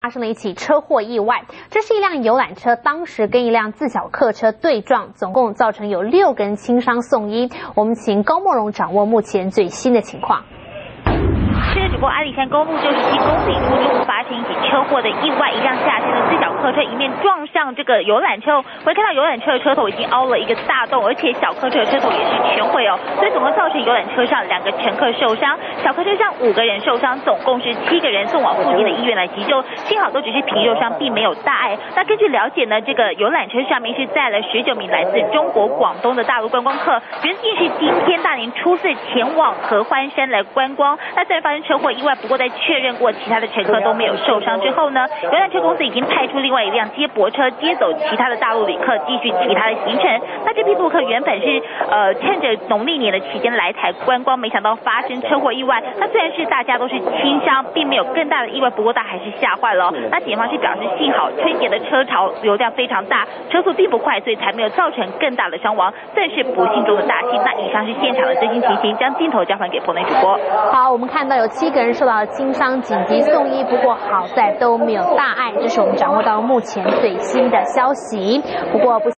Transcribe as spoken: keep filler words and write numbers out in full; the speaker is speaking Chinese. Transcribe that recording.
发生了一起车祸意外，这是一辆游览车，当时跟一辆自小客车对撞，总共造成有六个人轻伤送医。我们请高梦荣掌握目前最新的情况。 现在主播阿里山公路九十七公里处就发生一起车祸的意外，一辆下山的自小客车迎面撞上这个游览车，我们看到游览车的车头已经凹了一个大洞，而且小客车的车头也是全毁哦，所以总共造成游览车上两个乘客受伤，小客车上五个人受伤，总共是七个人送往附近的医院来急救，幸好都只是皮肉伤，并没有大碍。那根据了解呢，这个游览车上面是载了十九名来自中国广东的大陆观光客，原定是今天大年初四前往合欢山来观光。那虽然发生车祸意外，不过在确认过其他的乘客都没有受伤之后呢，游览车公司已经派出另外一辆接驳车接走其他的大陆旅客，继续其他的行程。那这批陆客原本是呃趁着农历年的期间来台观光，没想到发生车祸意外。那虽然是大家都是轻伤，并没有更大的意外，不过大家还是吓坏了、哦。那检方是表示，幸好春节的车潮流量非常大，车速并不快，所以才没有造成更大的伤亡，算是不幸中的大幸。那以上是现场的最新情形，将镜头交还给棚内主播。 好，我们看到有七个人受到了轻伤，紧急送医，不过好在都没有大碍。这是我们掌握到目前最新的消息。不过不。